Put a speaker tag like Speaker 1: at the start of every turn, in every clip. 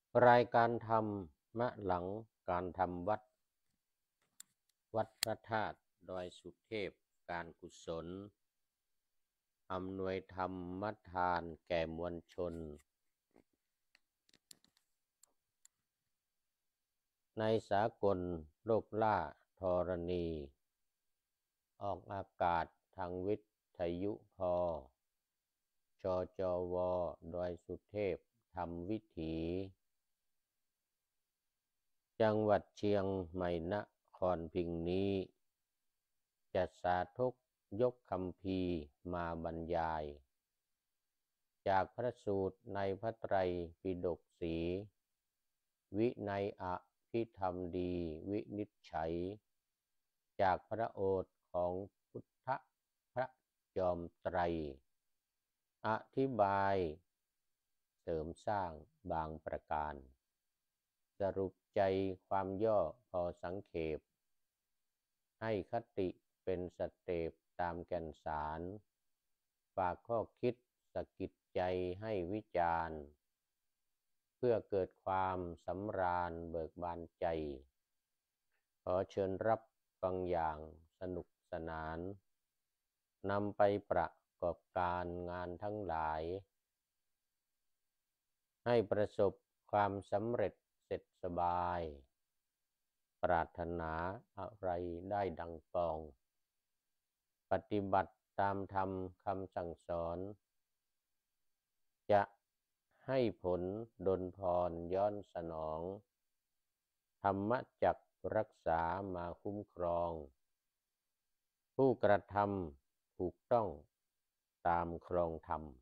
Speaker 1: รายการธรรมะหลังการทำวัดพระธาตุดอยสุเทพการกุศลอำนวยธรรมทานแก่มวลชนในสากลโลกล่าธรณีออกอากาศทางวิทยุพชจวดอยสุเทพธรรมวิถีจังหวัดเชียงใหม่นครพิงนี้จะสาธกยกคัมภีร์มาบรรยายจากพระสูตรในพระไตรปิฎกสีวินัยอภิธรรมดีวินิจฉัยจากพระโอษฐ์ของพุทธพระจอมไตรอธิบายเสริมสร้างบางประการสรุปใจความย่อพอสังเขปให้คติเป็นสเต็ปตามแก่นสารฝากข้อคิดสะกิดใจให้วิจารณ์เพื่อเกิดความสำราญเบิกบานใจขอเชิญรับฟังอย่างสนุกสนานนำไปประกอบการงานทั้งหลายให้ประสบความสำเร็จเสร็จสบายปรารถนาอะไรได้ดังปองปฏิบัติตามธรรมคำสั่งสอนจะให้ผลดลพรย้อนสนองธรรมจักรักษามาคุ้มครองผู้กระทำถูกต้องตามครองธรรม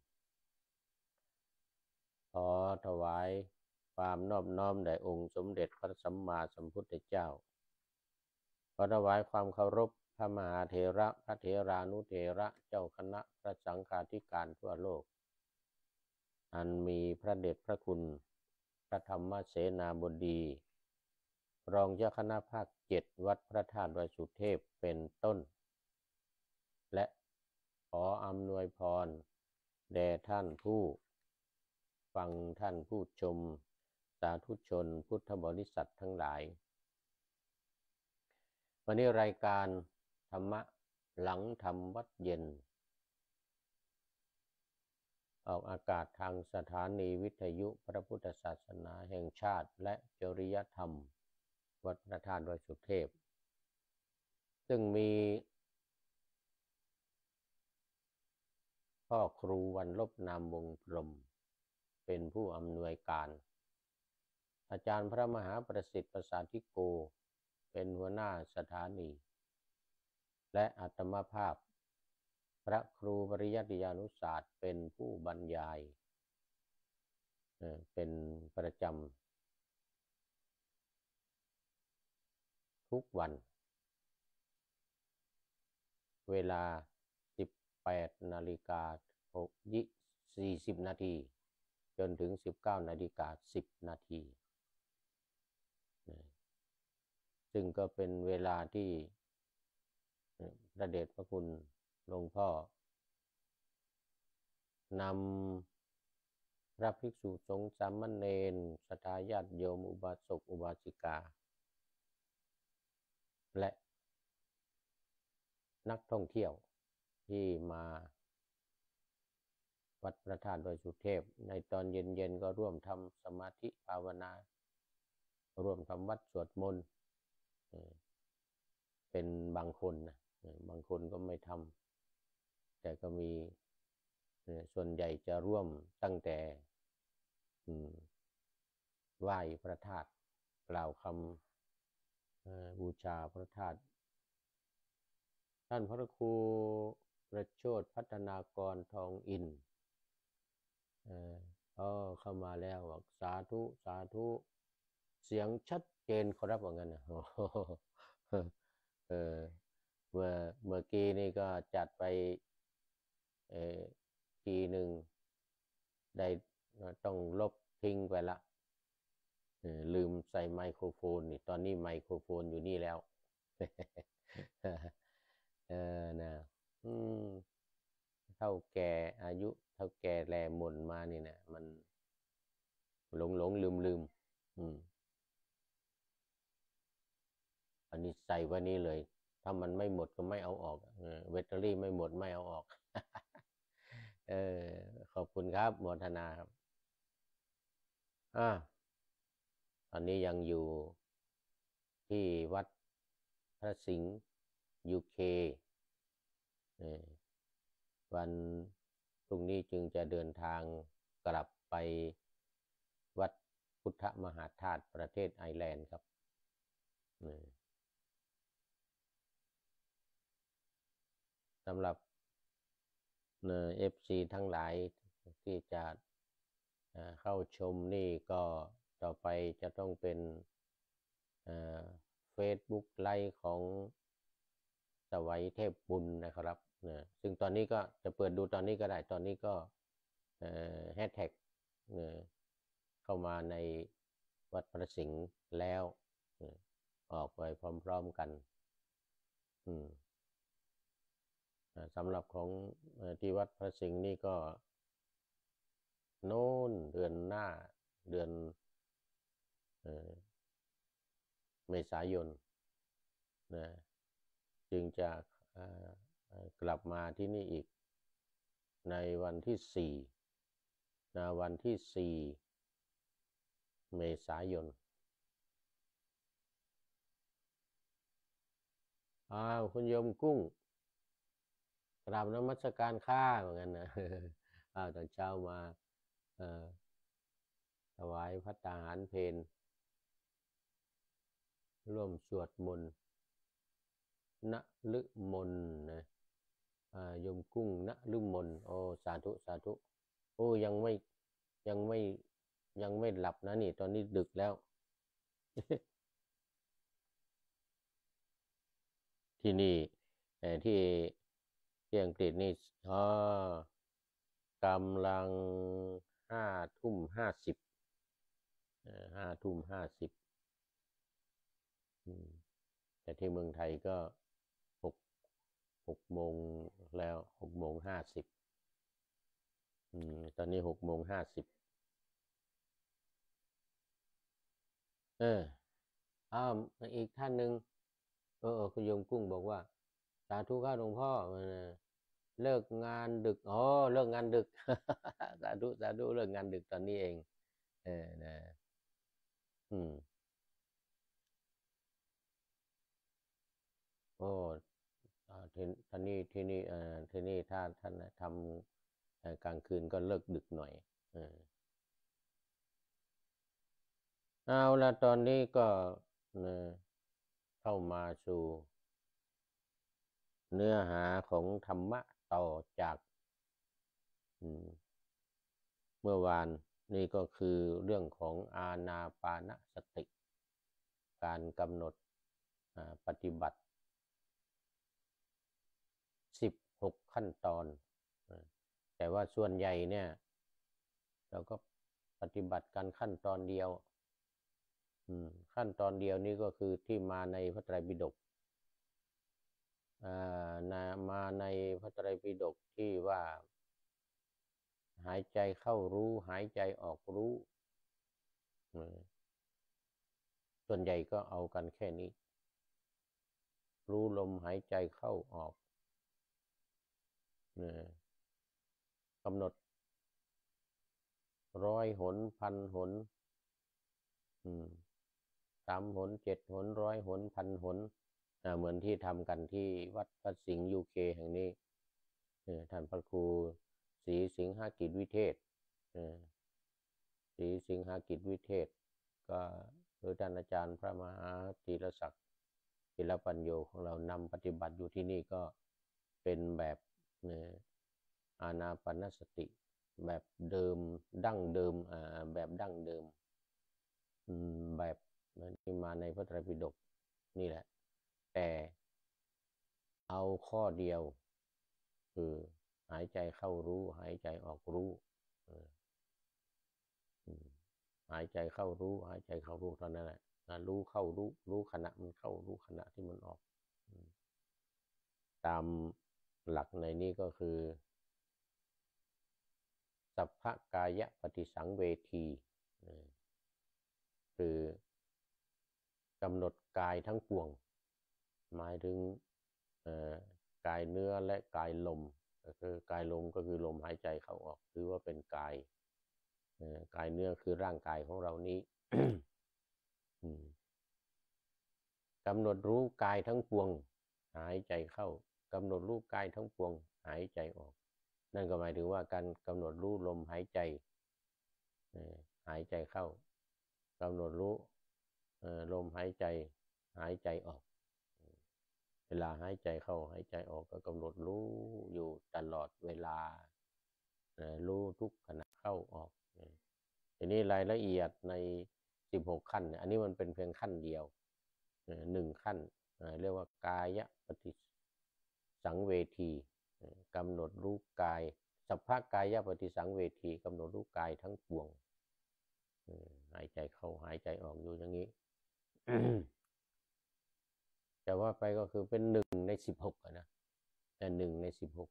Speaker 1: ขอถวายความนอบน้อมแด่องค์สมเด็จพระสัมมาสัมพุทธเจ้าขอถวายความเคารพพระมหาเถระพระเถรานุเถระเจ้าคณะพระสังฆาธิการทั่วโลกอันมีพระเดชพระคุณพระธรรมเสนาบดีรองเจ้าคณะภาค7วัดพระธาตุดอยสุเทพเป็นต้นและขออำนวยพรแด่ท่านผู้ฟังท่านผู้ชมสาธุชนพุทธบริษัททั้งหลายวันนี้รายการธรรมะหลังธรรมวัดเย็นออกอากาศทางสถานีวิทยุพระพุทธศาสนาแห่งชาติและจริยธรรมวัดพระธาตุดอยสุเทพซึ่งมีพ่อครูวันลบนามวงพรหมเป็นผู้อำนวยการอาจารย์พระมหาประสิทธิ์ประสาธิโกเป็นหัวหน้าสถานีและอาตมาภาพพระครูปริยัติยานุศาสตร์เป็นผู้บรรยายเป็นประจำทุกวันเวลา 18:40 นาทีจนถึง 19:10 นาทีซึ่งก็เป็นเวลาที่พระเดชพระคุณหลวงพ่อนำพระภิกษุสงฆ์สามเณรศรัทธาญาติโยมอุบาสกอุบาสิกาและนักท่องเที่ยวที่มาวัดพระธาตุดอยสุเทพในตอนเย็นๆก็ร่วมทำสมาธิภาวนาร่วมทำวัดสวดมนต์เป็นบางคนนะบางคนก็ไม่ทำแต่ก็มีส่วนใหญ่จะร่วมตั้งแต่ไหว้พระธาตุกล่าวคำบูชาพระธาตุท่านพระครูประโชติพัฒนากรทองอินเข้ามาแล้วบอกสาธุสาธุเสียงชัดเจนครับว่างั้นนะเออเมื่อกี้นี่ก็จัดไปทีหนึ่งได้ต้องลบทิ้งไปละลืมใส่ไมโครโฟนนี่ตอนนี้ไมโครโฟนอยู่นี่แล้วนะเท่าแก่อายุเท่าแก่แลหม่นมานี่นะมันหลงลืมอันนี้ใส่ไว้นี้เลย ถ้ามันไม่หมดก็ไม่เอาออกแบตเตอรี่ไม่หมดไม่เอาออก เออขอบคุณครับโมทนาครับตอนนี้ยังอยู่ที่วัดพระสิงห์ยูเควันพรุ่งนี้จึงจะเดินทางกลับไปวัดพุทธมหาธาตุประเทศไอร์แลนด์ครับสำหรับFC ทั้งหลายที่จะเข้าชมนี่ก็ต่อไปจะต้องเป็นFacebook ไลฟ์ของสวัยเทพบุญนะครับซึ่งตอนนี้ก็จะเปิดดูตอนนี้ก็ได้ตอนนี้ก็แฮชแท็กเข้ามาในวัดพระสิงห์แล้วออกไปพร้อมๆกันสำหรับของที่วัดพระสิงห์นี่ก็โน้นเดือนหน้าเดือนเมษายนจึงจะกลับมาที่นี่อีกในวันที่วันที่4 เมษายนคุณโยมกุ้งกราบนมัสการข้าเหมือนกันนะตอนเช้ามาถวายภัตตาหารเพลร่วมสวดมนต์ณฤมลนะโยมกุ้งณฤมลโอ้สาธุสาธุโอ้ยังไม่หลับนะนี่ตอนนี้ดึกแล้ว ที่นี่ที่อังกฤษนี่กำลัง5 ทุ่ม 505 ทุ่ม 50แต่ที่เมืองไทยก็6 โมงแล้ว6 โมง 50ตอนนี้6 โมง 50อีกท่านหนึ่งคุณโยมกุ้งบอกว่าสาธุข้าหลวงพ่อเลิกงานดึกเลิกงานดึก สาธุสาธุเลิกงานดึกตอนนี้เองนะโอ้ที่นี่ถ้าท่านทำกลางคืนก็เลิกดึกหน่อยเอาละตอนนี้ก็เข้ามาสู่เนื้อหาของธรรมะต่อจากเมื่อวานนี่ก็คือเรื่องของอานาปานสติการกำหนดปฏิบัติ16 ขั้นตอนแต่ว่าส่วนใหญ่เนี่ยเราก็ปฏิบัติกันขั้นตอนเดียวขั้นตอนเดียวนี้ก็คือที่มาในพระไตรปิฎกมาในพระไตรปิฎกที่ว่าหายใจเข้ารู้หายใจออกรู้ส่วนใหญ่ก็เอากันแค่นี้รู้ลมหายใจเข้าออกกำหนด100 หน 1,000 หน3 หน 7 หน 100 หน 1,000 หนเหมือนที่ทำกันที่วัดพระสิงห์ยูเคแห่งนี้ท่านพระครูศรีสิงหกิจวิเทศศรีสิงหกิจวิเทศก็โดยท่านอาจารย์พระมหาธีรศักดิ์ศิลปัญโยของเรานำปฏิบัติอยู่ที่นี่ก็เป็นแบบอานาปานสติแบบเดิมดั้งเดิมแบบดั้งเดิมแบบที่มาในพระไตรปิฎกนี่แหละแต่เอาข้อเดียวคือหายใจเข้ารู้หายใจออกรู้หายใจเข้ารู้หายใจเข้ารู้เท่านั้นแหละรู้เข้ารู้ขณะมันเข้ารู้ขณะที่มันออกตามหลักในนี้ก็คือสัพพกายปฏิสังเวทีคือกำหนดกายทั้งปวงหมายถึงกายเนื้อและกายลมก็คือกายลมก็คือลมหายใจเข้าออกถือว่าเป็นกายกายเนื้อคือร่างกายของเรานี้ กำหนดรู้กายทั้งปวงหายใจเข้ากำหนดรู้กายทั้งปวงหายใจออกนั่นก็หมายถึงว่าการกำหนดรู้ลมหายใจหายใจเข้ากำหนดรู้ลมหายใจหายใจออกเวลาหายใจเข้าหายใจออกก็กำหนดรู้อยู่ตลอดเวลารู้ทุกขณะเข้าออกทีนี้รายละเอียดใน16ขั้นอันนี้มันเป็นเพียงขั้นเดียว1ขั้นเรียกว่ากายปฏิสังเวทีกำหนดรู้กายสัพพกายปฏิสังเวทีกำหนดรู้กายทั้งปวงหายใจเข้าหายใจออกอยู่อย่างนี้ แต่ว่าไปก็คือเป็น1ใน16นะแต่1ใน16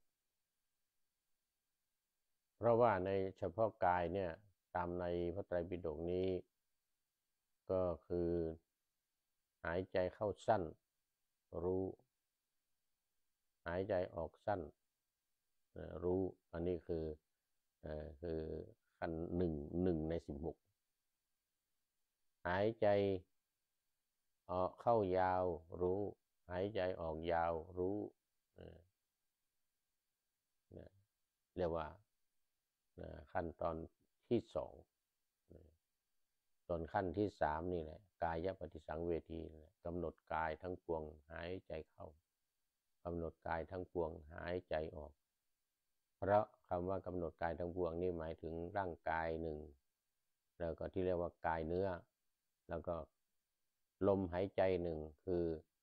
Speaker 1: เพราะว่าในเฉพาะกายเนี่ยตามในพระไตรปิฎกนี้ก็คือหายใจเข้าสั้นรู้หายใจออกสั้นรู้อันนี้คือขั้น1ใน16หายใจออกเข้ายาวรู้หายใจออกยาวรู้เรียกว่าขั้นตอนที่2ส่วนขั้นที่3นี่แหละกายปฏิสังเวทีกำหนดกายทั้งปวงหายใจเข้ากำหนดกายทั้งปวงหายใจออกเพราะคำว่ากำหนดกายทั้งปวงนี่หมายถึงร่างกายหนึ่งแล้วก็ที่เรียกว่ากายเนื้อแล้วก็ลมหายใจหนึ่งคื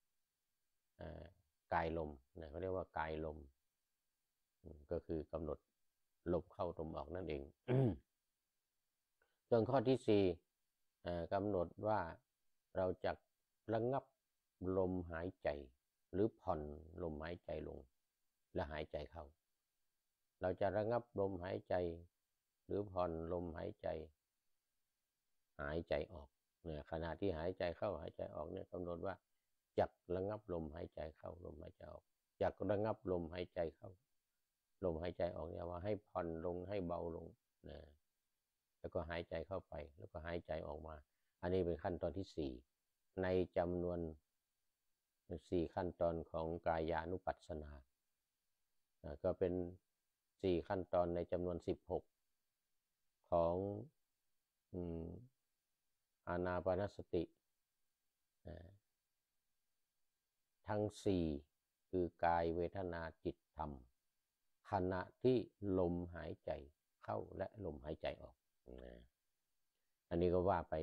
Speaker 1: อกายลมเขาเรียกว่ากายลมก็คือกำหนดลมเข้าลมออกนั่นเอง ส่วนข้อที่4กำหนดว่าเราจะระงับลมหายใจหรือผ่อนลมหายใจลงและหายใจเข้าเราจะระงับลมหายใจหรือผ่อนลมหายใจหายใจออกเนี่ยขณะที่หายใจเข้าหายใจออกเนี่ยกำหนดว่าจักระงับลมหายใจเข้าลมหายใจออกจักระงับลมหายใจเข้าลมหายใจออกเนี่ยว่าให้ผ่อนลงให้เบาลงนะแล้วก็หายใจเข้าไปแล้วก็หายใจออกมาอันนี้เป็นขั้นตอนที่4ในจำนวน4ขั้นตอนของกายานุปัสสนาก็เป็น4ขั้นตอนในจำนวน16ของอานาปานสติทั้ง4คือกายเวทนาจิตธรรมขณะที่ลมหายใจเข้าและลมหายใจออกอันนี้ก็ว่าไป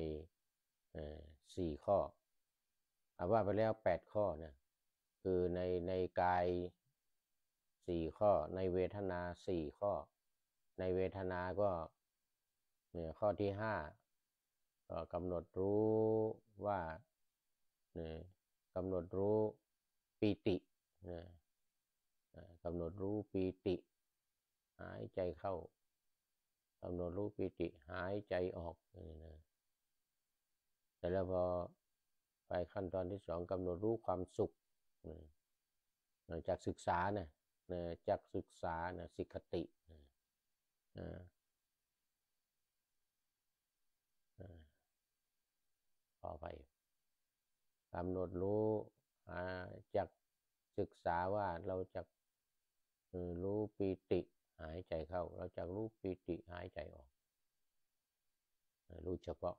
Speaker 1: 4ข้อว่าไปแล้ว8ข้อนะคือในกาย4ข้อในเวทนา4ข้อในเวทนาก็ข้อที่5ก็กำหนดรู้ว่ากำหนดรู้ปีติกำหนดรู้ปีติหายใจเข้ากำหนดรู้ปีติหายใจออกแต่แล้วพอไปขั้นตอนที่2กำหนดรู้ความสุขจากศึกษาจากศึกษาสิกขติต่อไปกำหนดรู้จากศึกษาว่าเราจะรู้ปีติหายใจเข้าเราจะรู้ปีติหายใจออกรู้เฉพาะ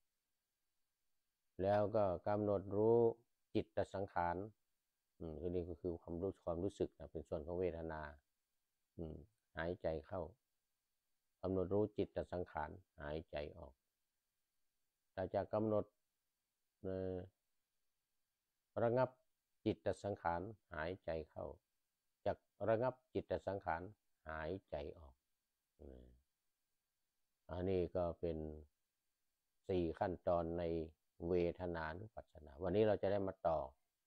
Speaker 1: แล้วก็กำหนดรู้จิตสังขารคือนี่ก็คือความรู้สึกเป็นส่วนของเวทนาหายใจเข้ากำหนดรู้จิตสังขารหายใจออกเราจะกำหนดระงับจิตสังขารหายใจเข้าจากระงับจิตสังขารหายใจออกอันนี้ก็เป็น4ขั้นตอนในเวทนานุปัสสนาวันนี้เราจะได้มาต่อ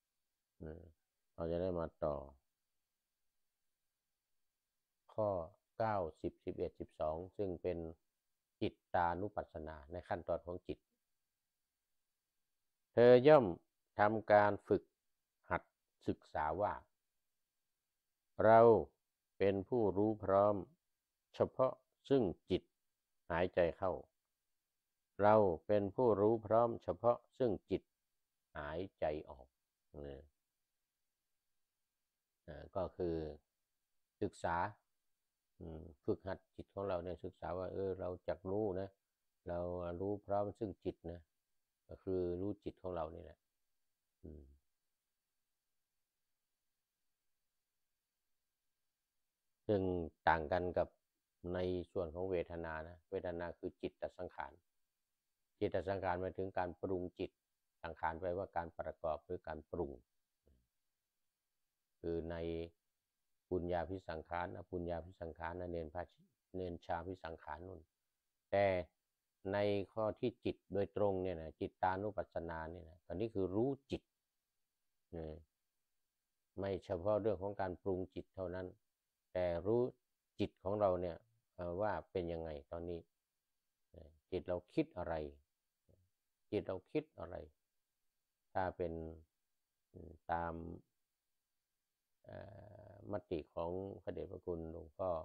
Speaker 1: ข้อ9 10 11 12ซึ่งเป็นจิตตานุปัสสนาในขั้นตอนของจิตเธอย่อมทำการฝึกหัดศึกษาว่าเราเป็นผู้รู้พร้อมเฉพาะซึ่งจิตหายใจเข้าเราเป็นผู้รู้พร้อมเฉพาะซึ่งจิตหายใจออกก็คือศึกษาฝึกหัดจิตของเราเนี่ยศึกษาว่าเราจักรู้นะเรารู้พร้อมซึ่งจิตนะก็คือรู้จิตของเรานี่แหละซึ่งต่างกันกับในส่วนของเวทนานะเวทนาคือจิตตสังขารจิตตสังขารหมายถึงการปรุงจิตสังขารแปลว่าการประกอบหรือการปรุงคือในปุญญาภิสังขารอปุญญาภิสังขารเนนชาภิสังขารนู่นแต่ในข้อที่จิตโดยตรงเนี่ยนะจิตตานุปัสสนาเนี่ยนะตอนนี้คือรู้จิตไม่เฉพาะเรื่องของการปรุงจิตเท่านั้นแต่รู้จิตของเราเนี่ยว่าเป็นยังไงตอนนี้จิตเราคิดอะไรจิตเราคิดอะไรถ้าเป็นตามมติของพระเดชพระคุณหลวงพ่อ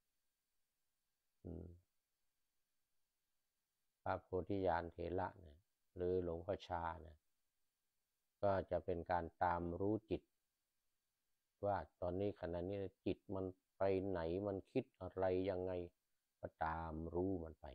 Speaker 1: พระโพธิญาณเถระนะหรือหลวงพ่อชานะก็จะเป็นการตามรู้จิตว่าตอนนี้ขณะนี้จิตมันไปไหนมันคิดอะไรยังไงก็ตามรู้มันไป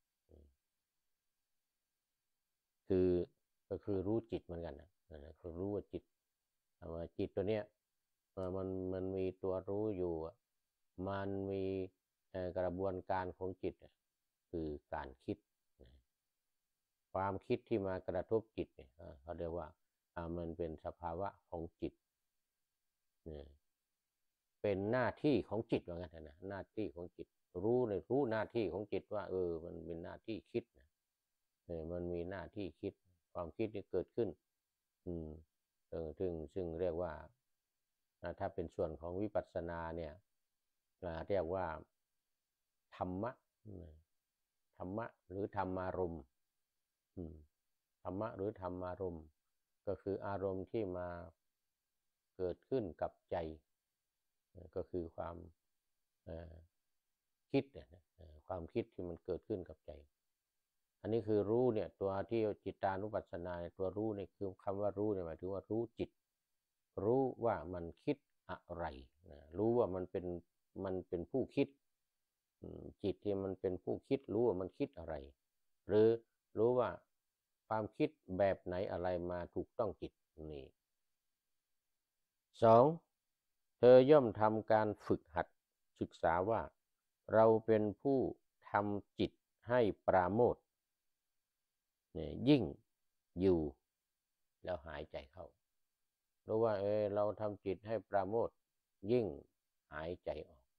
Speaker 1: ก็คือรู้จิตเหมือนกันนะคือรู้ว่าจิตว่าจิตตัวเนี้ยมันมีตัวรู้อยู่มันมีกระบวนการของจิตคือการคิดความคิดที่มากระทบจิตเนี่ยเขาเรียกว่ามันเป็นสภาวะของจิตเป็นหน้าที่ของจิตว่างั้นนะหน้าที่ของจิตรู้หน้าที่ของจิตว่ามันเป็นหน้าที่คิดนะมันมีหน้าที่คิดความคิดที่เกิดขึ้นซึ่งเรียกว่าถ้าเป็นส่วนของวิปัสสนาเนี่ยเรียกว่าธรรมะหรือธรรมารมณ์ธรรมะหรือธรรมารมณ์ก็คืออารมณ์ที่มาเกิดขึ้นกับใจก็คือความคิดความคิดที่มันเกิดขึ้นกับใจอันนี้คือรู้เนี่ยตัวที่จิตานุปัสสนาตัวรู้เนี่ยคือคำว่ารู้เนี่ยหมายถึงว่ารู้จิตรู้ว่ามันคิดอะไรรู้ว่ามันเป็นผู้คิดจิตที่มันเป็นผู้คิดรู้ว่ามันคิดอะไรหรือรู้ว่าความคิดแบบไหนอะไรมาถูกต้องจิตนี่2เธอย่อมทำการฝึกหัดศึกษาว่าเราเป็นผู้ทำจิตให้ปราโมทย์ยิ่งอยู่แล้วหายใจเข้ารู้ว่าเราทำจิตให้ปราโมทย์ยิ่งหายใจออก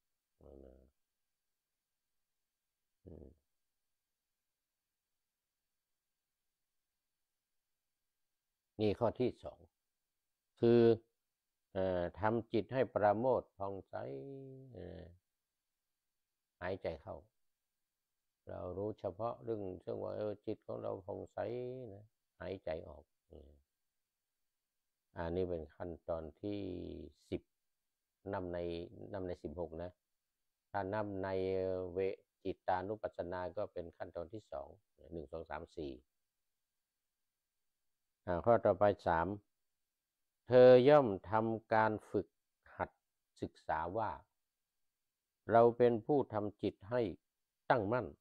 Speaker 1: นี่ข้อที่2คือทำจิตให้ปราโมทย์ผ่องใสหายใจเข้าเรารู้เฉพาะเรื่องซึ่งว่าจิตของเราผ่องใสนะหายใจออกอันนี้เป็นขั้นตอนที่10นับใน16นะถ้านับในเวจิตานุปัสสนาก็เป็นขั้นตอนที่2 1 2 3 4ข้อต่อไป3เธอย่อมทำการฝึกหัดศึกษาว่าเราเป็นผู้ทำจิตให้ตั้งมั่น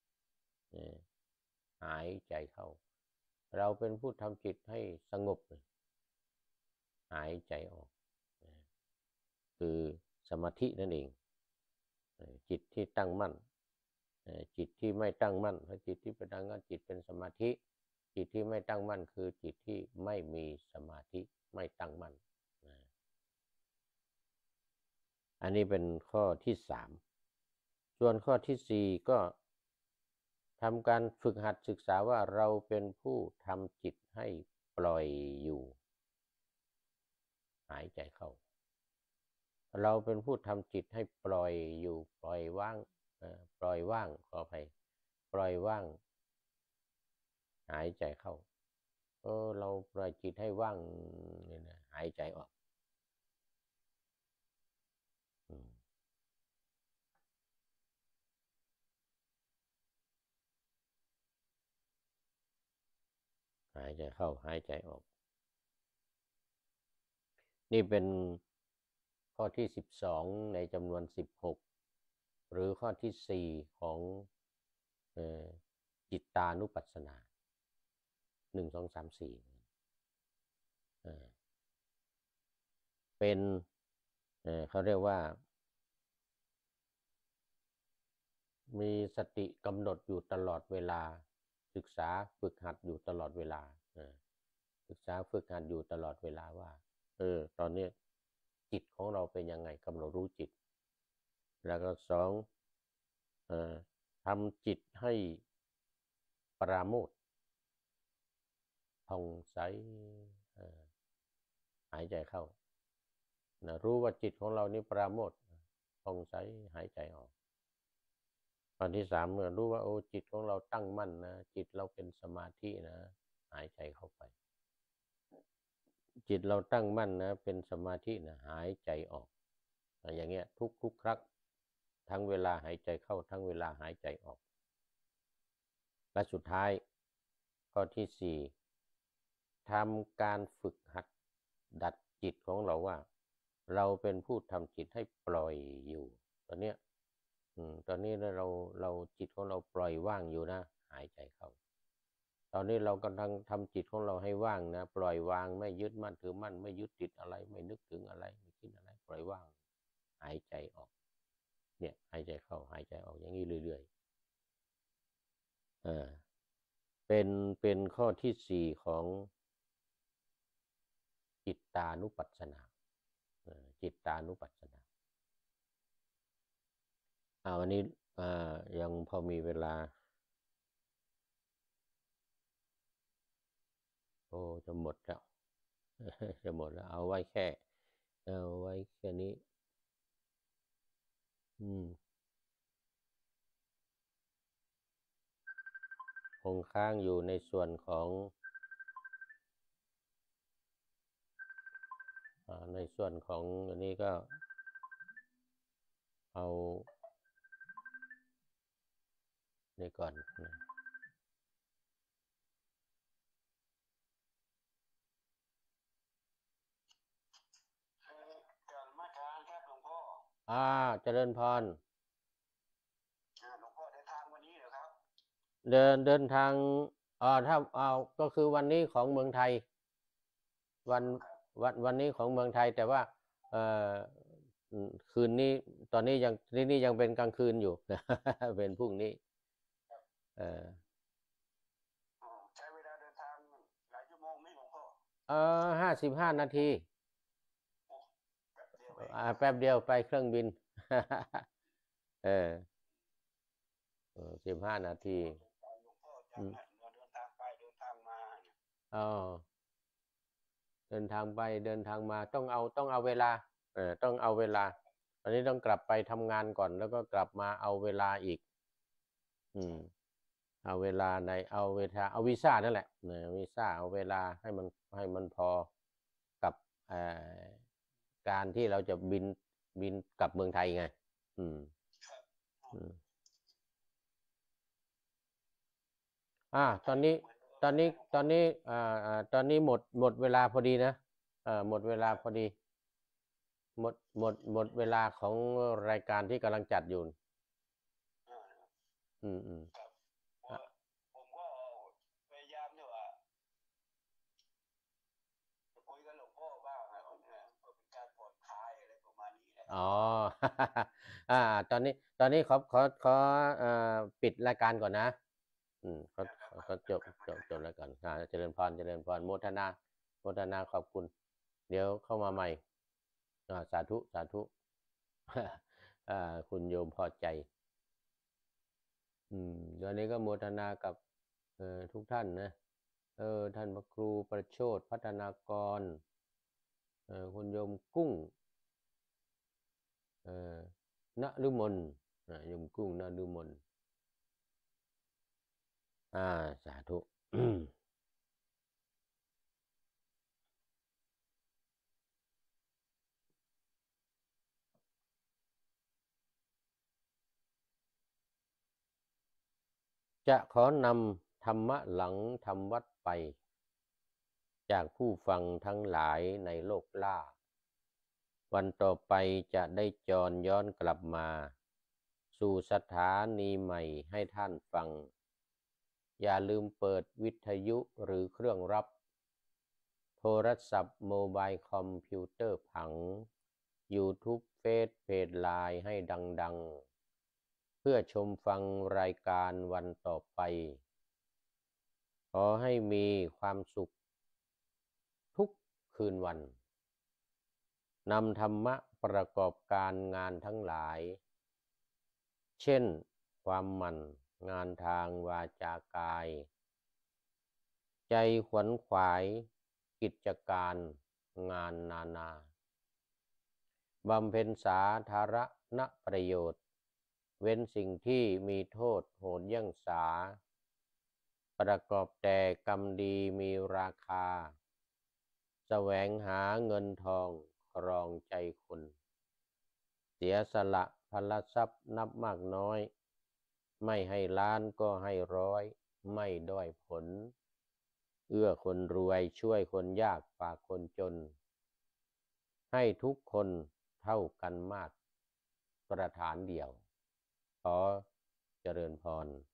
Speaker 1: หายใจเข้าเราเป็นผู้ทำจิตให้สงบหายใจออกคือสมาธินั่นเองจิตที่ตั้งมั่นจิตที่ไม่ตั้งมั่นเพราะจิตที่เป็นตั้งมั่นจิตเป็นสมาธิจิตที่ไม่ตั้งมั่นคือจิตที่ไม่มีสมาธิไม่ตั้งมั่นอันนี้เป็นข้อที่3ส่วนข้อที่4ก็ทำการฝึกหัดศึกษาว่าเราเป็นผู้ทำจิตให้ปล่อยอยู่หายใจเข้าเราเป็นผู้ทำจิตให้ปล่อยอยู่ปล่อยว่างปล่อยว่างขออภัยปล่อยว่างหายใจเข้าเราปล่อยจิตให้ว่างเนี่ยนะหายใจออกหายใจเข้าหายใจออกนี่เป็นข้อที่12ในจำนวน16หรือข้อที่4ของจิตตานุปัสสนา1 2 3 4เป็นเขาเรียกว่ามีสติกำหนดอยู่ตลอดเวลาศึกษาฝึกหัดอยู่ตลอดเวลาศึกษาฝึกหัดอยู่ตลอดเวลาว่าตอนนี้จิตของเราเป็นยังไงกำหนดรู้จิตแล้วก็สองทำจิตให้ปราโมทย์ผ่องใสหายใจเข้านะรู้ว่าจิตของเรานี่ปราโมทย์ผ่องใสหายใจออกตอนที่3เมื่อรู้ว่าโอ้จิตของเราตั้งมั่นนะจิตเราเป็นสมาธินะหายใจเข้าไปจิตเราตั้งมั่นนะเป็นสมาธินะหายใจออกอย่างเงี้ยทุกครั้งทั้งเวลาหายใจเข้าทั้งเวลาหายใจออกและสุดท้ายข้อที่4ทำการฝึกหัดดัดจิตของเราว่าเราเป็นผู้ทำจิตให้ปล่อยอยู่ตอนเนี้ยตอนนี้เราจิตของเราปล่อยว่างอยู่นะหายใจเข้าตอนนี้เรากำลังทำจิตของเราให้ว่างนะปล่อยวางไม่ยึดมั่นถือมั่นไม่ยึดติดอะไรไม่นึกถึงอะไรไม่คิดอะไรปล่อยว่างหายใจออกเนี่ยหายใจเข้าหายใจออกอย่างนี้เรื่อยๆเป็นข้อที่4ของจิตตานุปัสสนาจิตตานุปัสสนาวันนี้ยังพอมีเวลาโอ้จะหมดแล้วจะหมดแล้วเอาไว้แค่นี้คงค้างอยู่ในส่วนของอันนี้ก็เอานี่ก่อนนะเจริญพรหลวงพ่อเดินทางวันนี้เหรอครับเดินทางถ้าก็คือวันนี้ของเมืองไทยวันนี้ของเมืองไทยแต่ว่าคืนนี้ตอนนี้ยังนี่ยังเป็นกลางคืนอยู่ เป็นพรุ่งนี้ใช้เวลาเดินทางหลายชั่วโมงไหมหลวงพ่อ55 นาทีแป๊บเดียวไปเครื่องบิน15 นาทีเดินทางไปเดินทางมาเดินทางไปเดินทางมาต้องเอาเวลาต้องเอาเวลาตอนนี้ต้องกลับไปทำงานก่อนแล้วก็กลับมาเอาเวลาอีกเอาเวลาในเอาวีซ่านั่นแหละวีซ่าเอาเวลาให้มันพอกับการที่เราจะบินกลับเมืองไทยไงตอนนี้หมดเวลาพอดีนะหมดเวลาพอดีหมดเวลาของรายการที่กำลังจัดอยู่ผมก็พยายามอยู่จะคุยกับหลวงพ่อบ้างเป็นการผ่อนคลายอะไรประมาณนี้แหละตอนนี้ขอปิดรายการก่อนนะเขาจบแล้วก่อนเจริญพรโมทนาขอบคุณเดี๋ยวเข้ามาใหม่สาธุคุณโยมพอใจเดี๋ยวนี้ก็โมทนากับทุกท่านนะท่านพระครูประโชติพัฒนากรคุณโยมกุ้งณฤมลโยมกุ้งณฤมลสาธุจะขอนำธรรมะหลังทำวัดไปจากผู้ฟังทั้งหลายในโลกล่าวันต่อไปจะได้จรย้อนกลับมาสู่สถานีใหม่ให้ท่านฟังอย่าลืมเปิดวิทยุหรือเครื่องรับโทรศัพท์โมบายคอมพิวเตอร์ผัง YouTube เฟซเพจไลน์ให้ดังๆเพื่อชมฟังรายการวันต่อไปขอให้มีความสุขทุกคืนวันนำธรรมะประกอบการงานทั้งหลายเช่นความหมั่นงานทางวาจากายใจขวนขวายกิจการงานนานาบำเพ็ญสาธารณประโยชน์เว้นสิ่งที่มีโทษโหดเยี่ยงสาประกอบแต่กรรมดีมีราคาแสวงหาเงินทองครองใจคนเสียสละพลทรัพย์นับมากน้อยไม่ให้ล้านก็ให้ร้อยไม่ด้อยผลเอื้อคนรวยช่วยคนยากฝากคนจนให้ทุกคนเท่ากันมากประธานเดียวขอเจริญพร